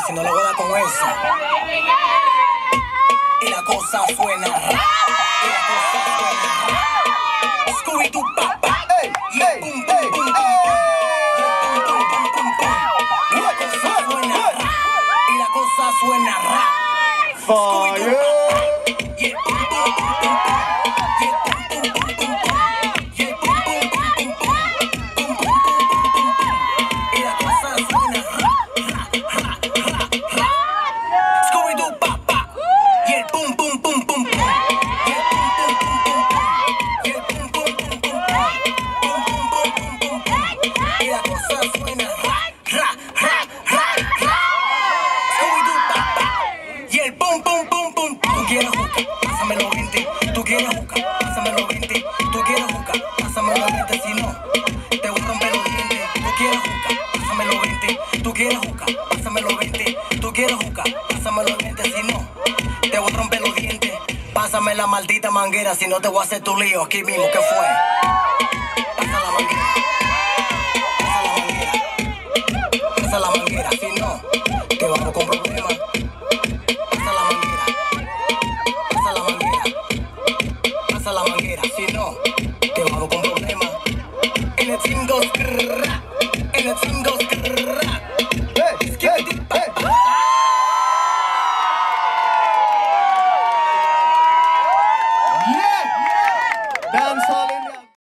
si no lo voy a dar con eso. Y la cosa suena ra. Y la cosa suena ra. Scooby-Doo, papá. Yeah, boom, boom, boom, boom. Y la cosa suena ra. Y la cosa suena ra. Scooby-Doo, papá. Yeah, boom, boom, boom, boom, boom. Yeah, boom, boom, boom, boom, boom. Yeah, boom, boom, boom, boom, boom. Boom, boom, boom, boom, boom, boom. Y la cosa suena ra, ra, ra, ra, ra. Scooby-Doo, papá. Yeah, boom, boom, boom, boom, boom. Yeah, boom, boom, boom, boom, boom. Yeah, boom, boom, boom, boom, boom. Boom, boom, boom, boom, boom, boom. Y la cosa suena ra, ra, ra, ra, ra. Scooby-Doo, papá. Yeah, boom, boom, boom, boom. Tú quieres juca, pásame los 20. Tú quieres juca, pásame los 20. Tú quieres juca, pásame los 20. Si no, te voy a romper los dientes. Tú quieres juca, pásame los 20. Tú quieres juca, pásame los 20. Tú quieres juca, pásame los 20. Si no, te voy a romper los dientes. Pásame la maldita manguera, si no te voy a hacer tu lío aquí mismo. ¿Qué fue? Pasa la manguera. Pasa la manguera. Pasa la manguera, si no, te vamos con problemas. Pasa la manguera. Pasa la manguera. Pasa la manguera, si no, te vamos con problemas. And the thing goes, and the thing goes.